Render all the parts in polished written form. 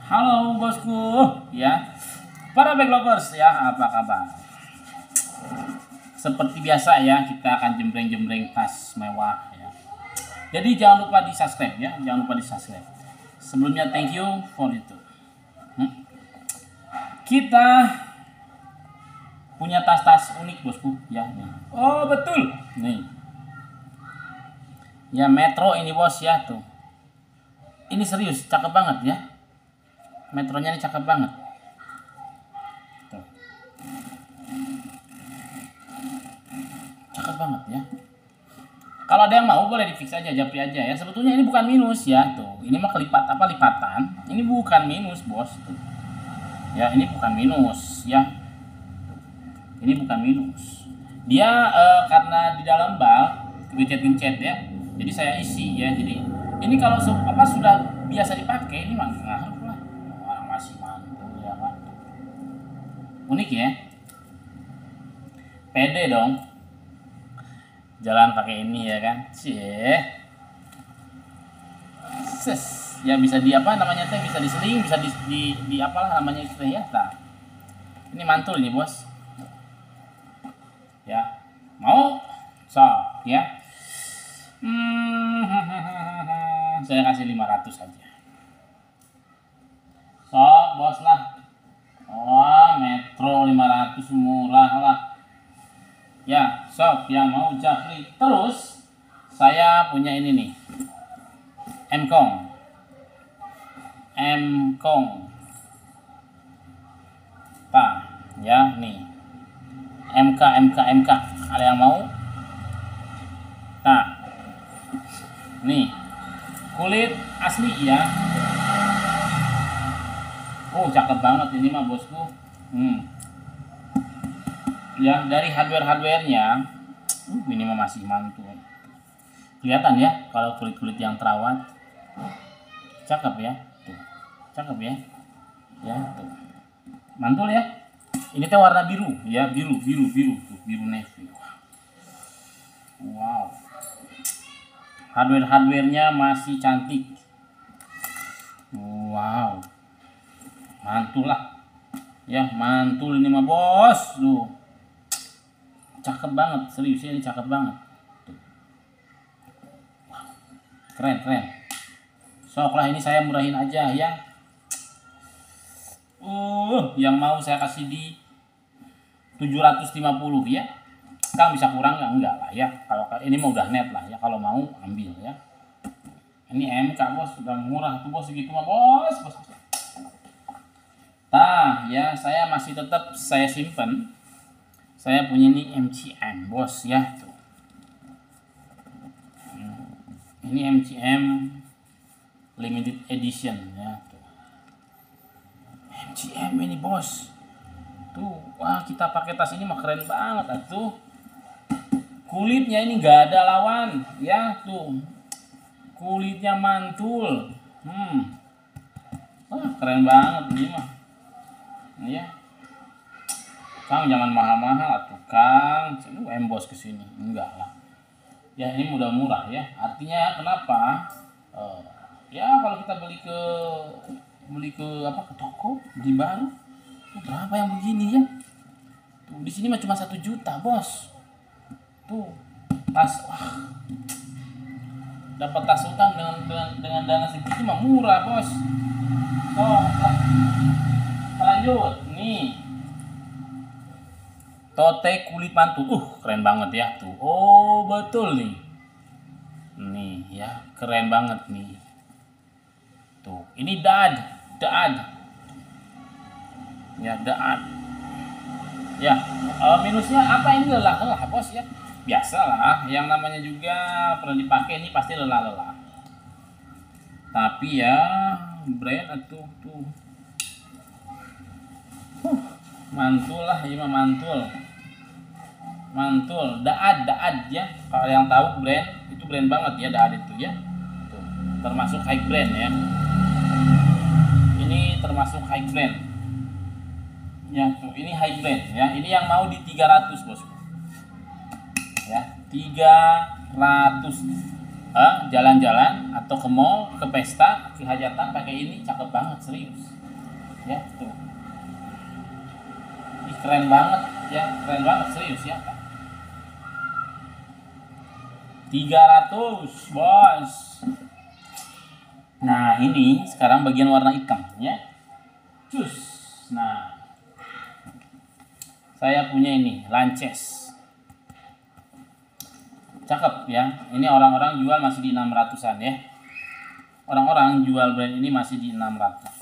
Halo bosku, ya. Para bag lovers ya, apa kabar? Seperti biasa ya, kita akan jembreng-jembreng tas mewah ya. Jadi jangan lupa di-subscribe ya, jangan lupa di-subscribe. Sebelumnya thank you for itu. Kita punya tas-tas unik bosku ya. Nih. Oh betul, nih. Ya Metro ini bos ya tuh. Ini serius, cakep banget ya. Metronya ini cakep banget. Tuh. Cakep banget ya. Kalau ada yang mau boleh di fix aja, japri aja ya. Sebetulnya ini bukan minus ya tuh. Ini mah lipatan. Ini bukan minus bos tuh. Ya ini bukan minus ya. Ini bukan minus. Dia karena di dalam bal gencet-gencet ya. Jadi saya isi ya. Jadi ini kalau sudah biasa dipakai ini mah ngaruh lah. Orang masih mantul ya kan. Unik ya. Pede dong. Jalan pakai ini ya kan. Cie. Ses. Ya bisa di apa namanya teh, bisa diseling, bisa di apalah namanya itu ya. Nah. Ini mantul ini, Bos. Ya. Mau? So, ya. Saya kasih 500 aja. Sok bos lah. Wah Metro 500 murah lah. Ya sok yang mau japri. Terus saya punya ini nih, Mkong. Pak ya nih, MK. Ada yang mau? Nah nih kulit asli ya. Oh cakep banget ini mah bosku. Ya dari hardware-nya ini mah masih mantul. Kelihatan ya kalau kulit-kulit yang terawat. Cakep ya. Tuh. Cakep ya. Ya tuh. Mantul ya. Ini teh warna biru ya, biru tuh, biru navy. Wow. Hardware-nya masih cantik. Wow. Mantul lah. Ya, mantul ini mah bos. Tuh. Cakep banget, serius ini cakep banget. Tuh. Wow. Keren. Sok lah ini saya murahin aja ya. Yang mau saya kasih di 750 ya. Kang bisa kurang enggak lah ya. Kalau ini mah udah net lah ya, kalau mau ambil ya. Ini MK bos, udah murah tuh bos, segitu mah bos. Nah ya saya masih tetap saya simpen. Saya punya ini MCM bos ya tuh. Ini MCM limited edition ya tuh. MCM ini bos. Tuh, wah kita pakai tas ini mah keren banget atuh. Kulitnya ini gak ada lawan ya tuh. Kulitnya mantul. Wah keren banget ini mah. Ya. Kang jangan mahal-mahal atuh Kang. Lu embos ke sini. Enggak lah. Ya ini murah ya. Artinya kenapa? Ya kalau kita beli ke toko, beli baru. Berapa yang begini ya? Tuh di sini mah cuma 1 juta, Bos. Tuh. Tas wah. Dapat tas utang dengan dana segitu mah murah, Bos. Lanjut nih. Tote kulit mantul. Keren banget ya tuh. Oh, betul nih. Nih ya, keren banget nih. Tuh, ini dad. Ya, dad. Ya, minusnya apa ini lelah, Bos ya. Biasalah, yang namanya juga pernah dipakai ini pasti lelah. Tapi ya, brand atuh tuh. Mantul lah, ini mah mantul. Daad ya. Kalau yang tahu brand itu brand banget ya, Daad itu ya. Tuh, termasuk high brand ya. Ini termasuk high brand. Ya, tuh ini high brand ya. Ini yang mau di 300, Bos. Ya, 300. Jalan-jalan atau ke mall, ke pesta, ke hajatan pakai ini cakep banget serius. ya tuh. Ih, keren banget ya, keren banget serius ya. 300 bos. Nah ini sekarang bagian warna hitam ya, cus. Nah saya punya ini Lances, cakep ya. Ini orang-orang jual masih di 600-an ya, orang-orang jual brand ini masih di 600,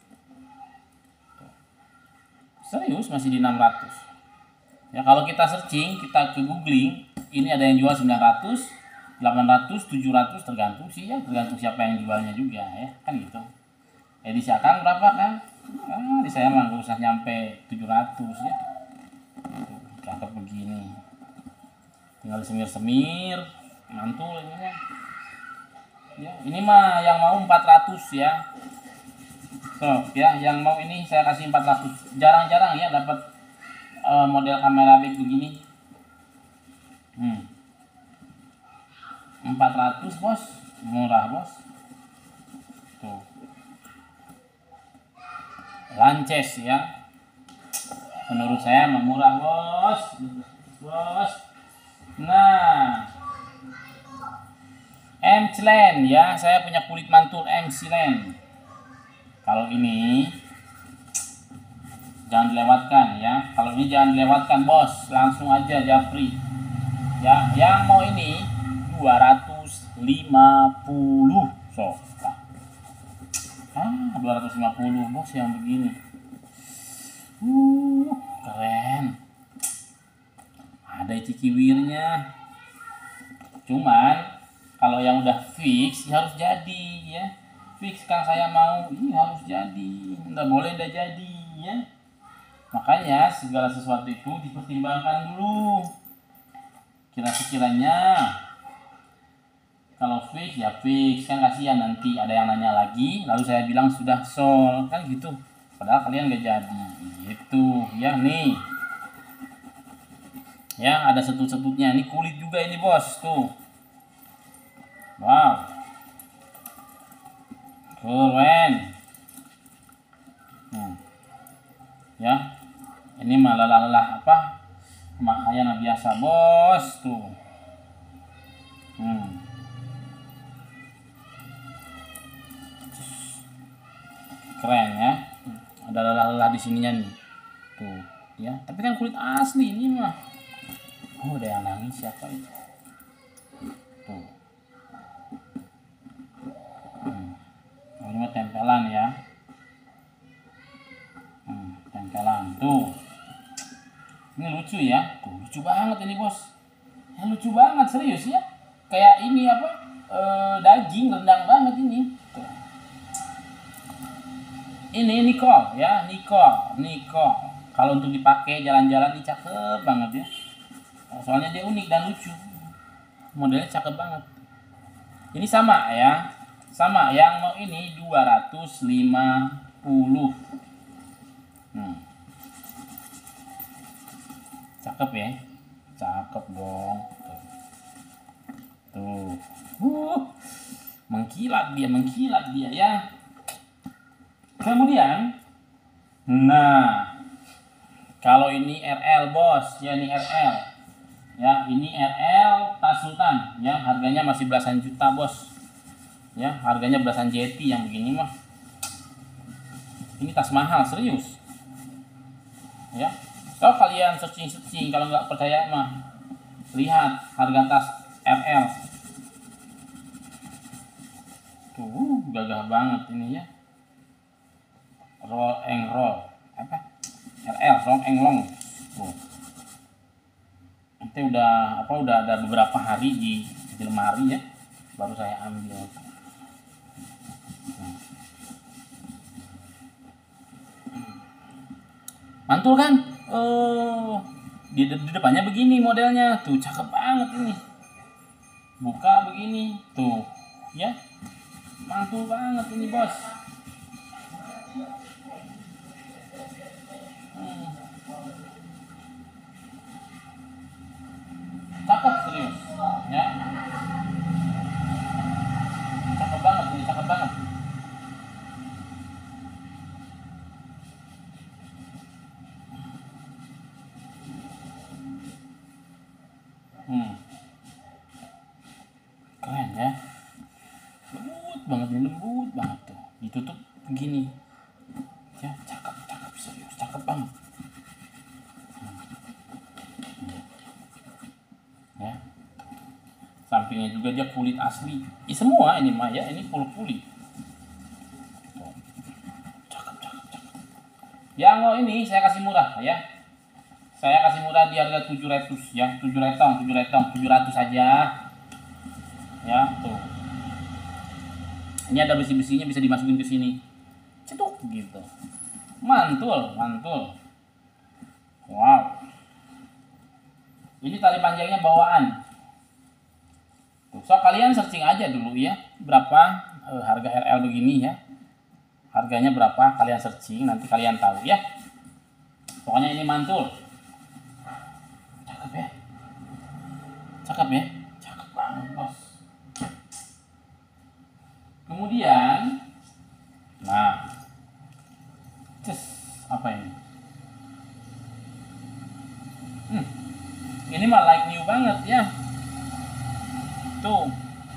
serius masih di 600 ya. Kalau kita searching, kita ke googling, ini ada yang jual 900, 800, 700, tergantung sih ya, tergantung siapa yang jualnya juga ya, kan gitu. Di si Akang berapa kan? Di saya mah nggak usah nyampe 700 ya. Cakep begini, tinggal semir-semir, mantul ini mah. Ya, ini mah yang mau 400 ya. So, ya, yang mau ini saya kasih 400. Jarang-jarang ya dapat model kamera big begini. 400 bos, murah bos. Tuh. Lances ya. Menurut saya murah bos. Bos. Nah. M-Clan ya, saya punya kulit mantul M-Clan. Kalau ini jangan dilewatkan ya. Kalau ini jangan dilewatkan bos, langsung aja japri. Ya, yang mau ini 250 so. 250 bos yang begini. Keren. Ada cikiwirnya. Cuman kalau yang udah fix ya harus jadi ya. Fix kan saya mau, ini harus jadi. Nggak boleh nggak jadi ya. Makanya segala sesuatu itu dipertimbangkan dulu. Kira-kiranya kalau fix ya fix, kan kasihan nanti ada yang nanya lagi lalu saya bilang sudah sold kan gitu, padahal kalian gak jadi gitu ya. Nih ya, ada setut-setutnya, ini kulit juga ini bos tuh. Wow, keren. Ya ini mah lelah-lelah apa pemakaian biasa bos tuh. Keren ya, ada lelah-lelah di sininya nih tuh ya, tapi kan kulit asli ini mah. Ada yang nangis, siapa itu tuh. Ini mah tempelan ya, tempelan tuh. Ini lucu ya, tuh lucu banget ini bos ya, lucu banget serius ya, kayak ini apa daging rendang banget ini tuh. Ini Nicole ya, Nicole. Kalau untuk dipakai jalan-jalan ini cakep banget ya. Soalnya dia unik dan lucu. Modelnya cakep banget. Ini sama ya. Sama yang mau ini 250. Cakep ya. Cakep dong. Tuh. Mengkilat dia ya. Kemudian, nah, kalau ini RL bos, ya ini RL, ya ini RL tas sultan, ya harganya masih belasan juta bos, ya harganya belasan jeti yang begini mah. Ini tas mahal serius, ya. Kalau kalian searching kalau nggak percaya mah, lihat harga tas RL, tuh gagah banget ini ya. Roll apa RL Long Englong tuh. Nanti udah ada beberapa hari di lemari ya, baru saya ambil. Mantul kan? Di depannya begini modelnya tuh, cakep banget ini. Buka begini tuh ya, mantul banget ini bos. Cakep serius ya, cakep banget ini, cakep banget. banget nih, lembut banget tuh. Ditutup begini. Ya, cakep serius, cakep banget. Ya. Sampingnya juga dia kulit asli. Semua ini mah ya, ini full kulit. Cakep. Yang ini saya kasih murah ya. Saya kasih murah di harga 700 ya, 700 aja. Ya, tuh. Ini ada besi-besinya, bisa dimasukin ke sini. Cetuk gitu. Mantul. Wow. Ini tali panjangnya bawaan. Tuh, so kalian searching aja dulu ya, berapa harga RL begini ya. Harganya berapa, kalian searching, nanti kalian tahu ya. Pokoknya ini mantul. Cakep ya, cakep banget bos. Kemudian, nah, apa ini? Ini mah like new banget ya. Tuh,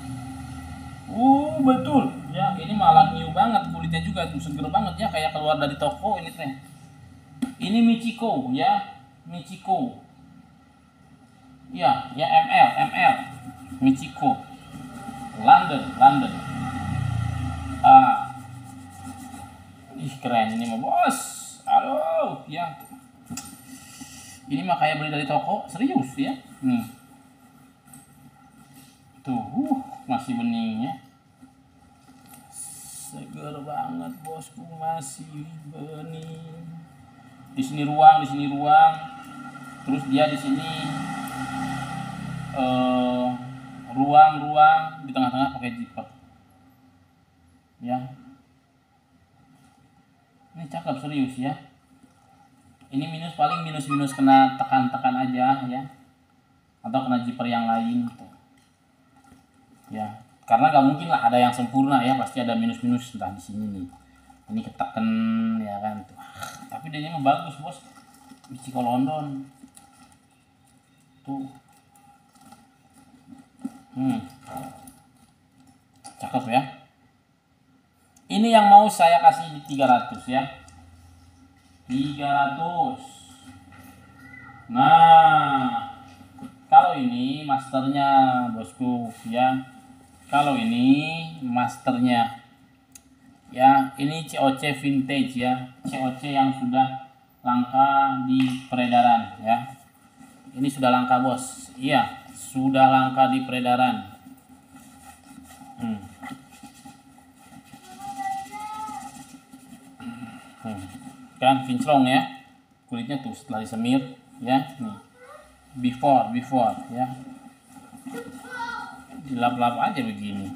betul ya. Ini mah like new banget, kulitnya juga tuh seger banget ya, kayak keluar dari toko ini teh. Ini Michiko ya, Michiko. Ya, ML, Michiko, London. Keren ini mah bos. Aduh, ya. Ini mah kayak beli dari toko, serius ya. Tuh, masih beningnya. Seger banget bosku, masih bening. Di sini ruang. Terus dia di sini ruang di tengah-tengah pakai zipper. Ya. Ini cakep serius ya. Ini paling minus kena tekan aja ya. Atau kena zipper yang lain tuh. Ya, karena gak mungkin lah ada yang sempurna ya, pasti ada minus entah di sini nih. Ini keteken ya kan tuh. Tapi dia mah bagus bos. Michiko London. Tuh. Cakep ya. Ini yang mau saya kasih di 300 ya. 300. Nah, kalau ini masternya bosku ya. Kalau ini masternya ya, ini COC vintage ya, COC yang sudah langka di peredaran ya. Ini sudah langka bos. Iya, sudah langka di peredaran. Kan kinclong ya, kulitnya tuh setelah disemir ya, nih before ya, dilap-lap aja begini.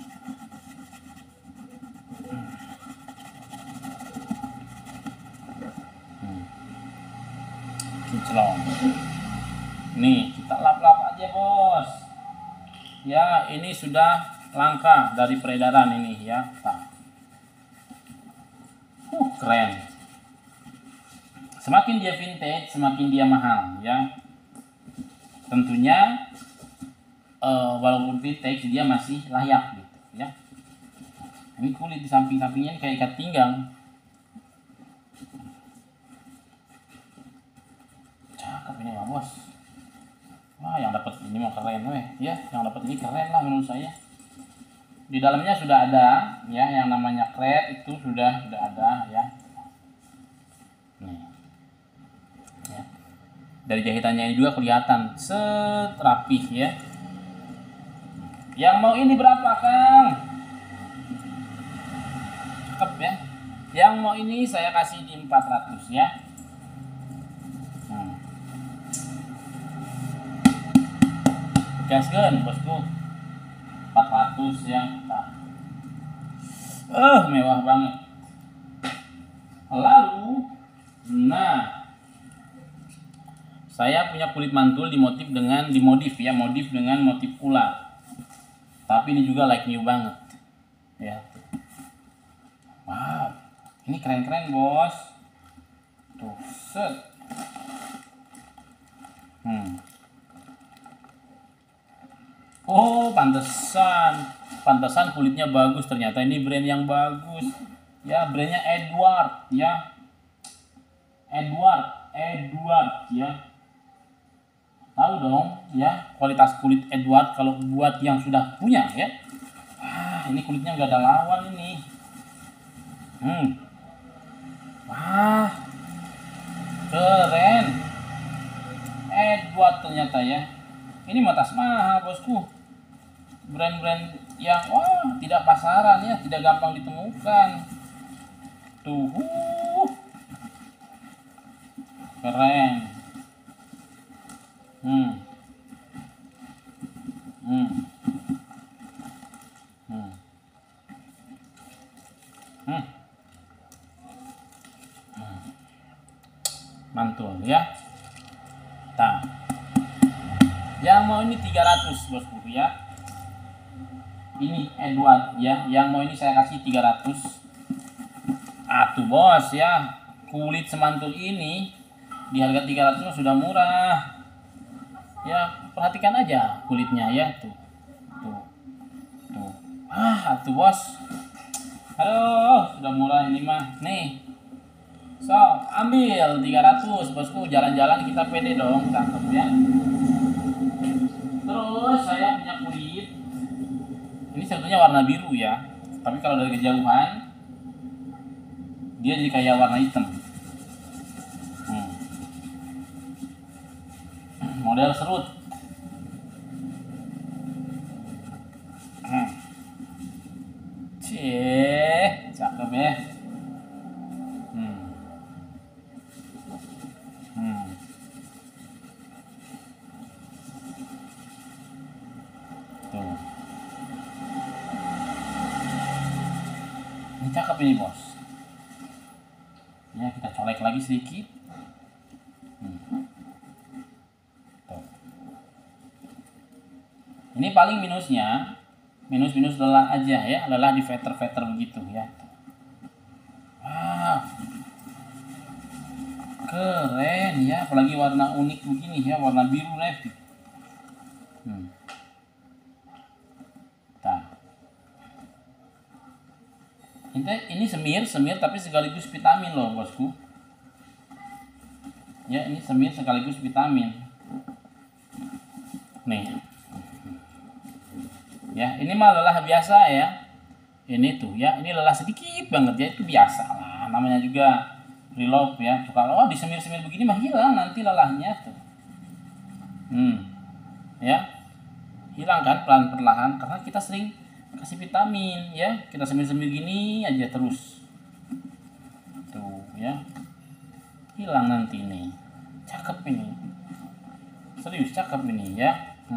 Kinclong nih, kita lap-lap aja bos ya. Ini sudah langka dari peredaran ini ya. Keren. Semakin dia vintage, semakin dia mahal ya. Tentunya walaupun vintage dia masih layak gitu ya. Ini kulit di samping-sampingnya kayak ikat pinggang. Cakep ini mah bos. Wah, yang dapat ini mah keren weh ya. Yang dapat ini keren lah menurut saya. Di dalamnya sudah ada ya, yang namanya kret itu sudah ada ya. Nih. Ya. Dari jahitannya ini juga kelihatan set rapih ya. Yang mau ini berapa Kang? Cakep ya. Yang mau ini saya kasih di 400 ya. Gaskeun bosku. 400 ya. Mewah banget. Lalu, nah, saya punya kulit mantul dimodif dengan motif ular. Tapi ini juga like new banget. Ya. Wow. Ini keren-keren, Bos. Tuh, set. Oh, pantesan pantesan kulitnya bagus, ternyata ini brand yang bagus ya, brandnya Edward ya, Edward ya, tahu dong ya kualitas kulit Edward kalau buat yang sudah punya ya. Ini kulitnya nggak ada lawan ini. Wah, keren Edward ternyata ya. Ini matas mahal bosku, brand-brand yang tidak pasaran ya, tidak gampang ditemukan tuh. Keren. Mantul ya. Nah, yang mau ini 300 bosku ya, ini Edward ya, yang mau ini saya kasih 300. Atuh bos ya, kulit semantul ini di harga 300 sudah murah ya. Perhatikan aja kulitnya ya, tuh. Atuh bos, aduh sudah murah ini mah nih. So, ambil 300 bosku, jalan-jalan kita pede dong, cakep ya. Terus saya punya kulit ini sebetulnya warna biru ya, tapi kalau dari kejauhan dia jadi kayak warna hitam. Model serut. Cakep ya. Tuh. Ini cakep ini bos. Ya, kita colek lagi sedikit. Tuh. Ini paling minusnya, minus lelah aja ya, lelah di veter begitu ya. Keren ya, apalagi warna unik begini ya, warna biru navy. Ini semir tapi sekaligus vitamin loh bosku. Ya, ini semir sekaligus vitamin. Nih. Ya, ini mah lelah biasa ya. Ini tuh ya, ini lelah sedikit banget ya, itu biasa lah. Namanya juga reload ya. Kalau disemir-semir begini mah hilang nanti lelahnya tuh. Ya. Hilang kan perlahan karena kita sering kasih vitamin ya, kita semir-semir gini aja terus tuh ya, hilang nanti nih. Cakep ini, serius cakep ini ya.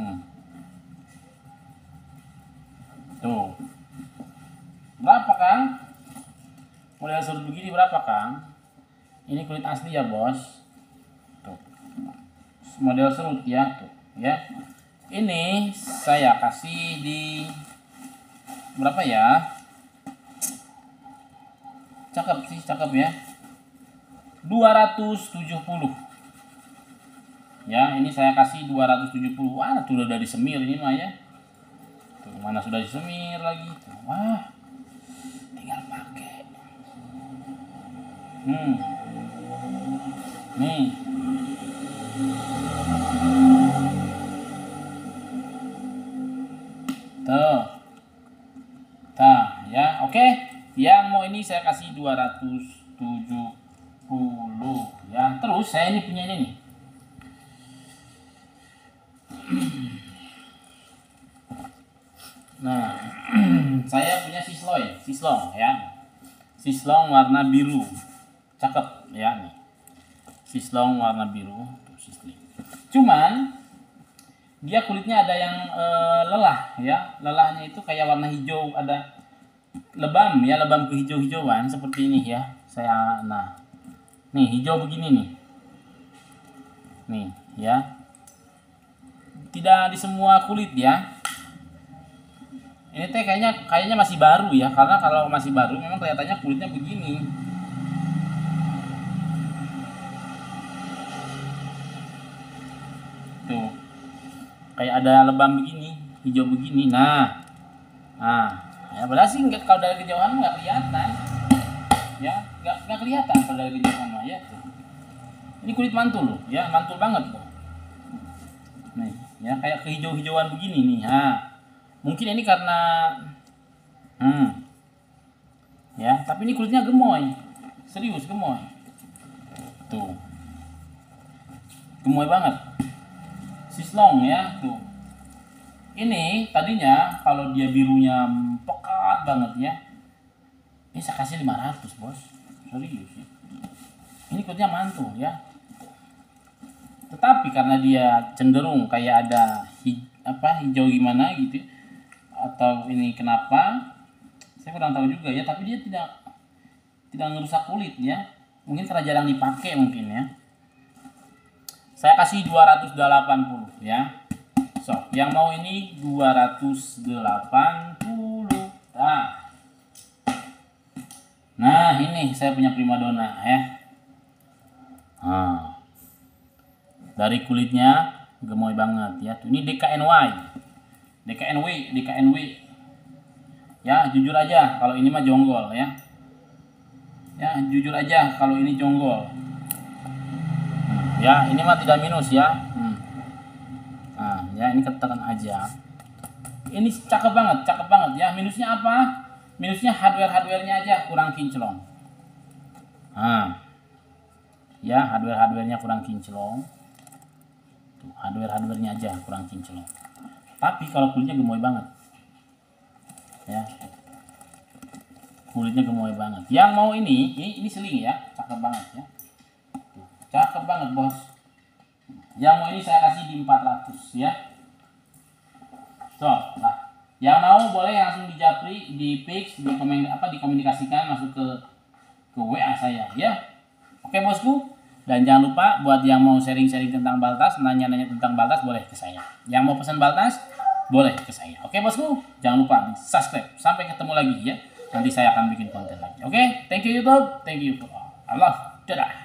Tuh berapa Kang? Model serut begini berapa Kang? Ini kulit asli ya bos. Tuh model serut ya, tuh ya. Ini saya kasih di berapa ya? Cakep sih, cakep ya. 270. Ya, ini saya kasih 270. Wah, tuh udah dari semir ini mah ya. Tuh, mana sudah disemir lagi. Tuh, wah. Tinggal pakai. Nih. Tuh. Ya, oke. Yang mau ini saya kasih 270 ya. Terus saya ini punya ini nih. Nah, saya punya sislong ya. Sislong warna biru. Cakep ya nih. Sislong warna biru, tuh sisling. Cuman dia kulitnya ada yang lelah ya. Lelahnya itu kayak warna hijau, ada lebam ya, lebam kehijau-hijauan seperti ini ya. Nih hijau begini nih ya, tidak di semua kulit ya. Ini teh kayaknya masih baru ya, karena kalau masih baru memang kelihatannya kulitnya begini. Tuh kayak ada lebam begini, hijau begini. Nah Nah, ya padahal sih kalau dari kejauhan nggak kelihatan, ya nggak kelihatan kalau dari kejauhan mah ya tuh. Ini kulit mantul loh, ya mantul banget loh. Nih, ya kayak kehijau-hijauan begini nih. Mungkin ini karena, ya tapi ini kulitnya gemoy, serius gemoy. Tuh, gemoy banget, sislong ya tuh. Ini tadinya kalau dia birunya pekat banget ya, ini saya kasih 500 bos, serius ya. Ini kulitnya mantul ya. Tetapi karena dia cenderung kayak ada hijau gimana gitu, atau ini kenapa? Saya kurang tahu juga ya. Tapi dia tidak ngerusak kulit ya. Mungkin karena jarang dipakai mungkin ya. Saya kasih 280 ya. So, yang mau ini 280. Nah, ini saya punya primadona ya. Dari kulitnya gemoy banget ya. Ini DKNW. Ya, jujur aja kalau ini mah jonggol ya. Ya, jujur aja kalau ini jonggol. Ya, ini mah tidak minus ya. Nah, ya ini katakan aja. Ini cakep banget ya. Minusnya apa? Minusnya hardware-nya aja kurang kinclong. Ya, hardware-nya kurang kinclong. Tuh, hardware-nya aja kurang kinclong. Tapi kalau kulitnya gemoy banget. Ya. Kulitnya gemoy banget. Yang mau ini seling ya, cakep banget ya. Tuh, cakep banget, Bos. Yang mau ini saya kasih di 400 ya. So, nah, yang mau boleh langsung di japri, di fix, dikomunikasikan masuk ke WA saya ya. Oke, Bosku. Dan jangan lupa buat yang mau sharing-sharing tentang Baltas, nanya-nanya tentang Baltas boleh ke saya. Yang mau pesan Baltas boleh ke saya. Oke, Bosku. Jangan lupa di subscribe. Sampai ketemu lagi ya. Nanti saya akan bikin konten lagi. Oke, thank you YouTube. Thank you for all. I love. Dadah.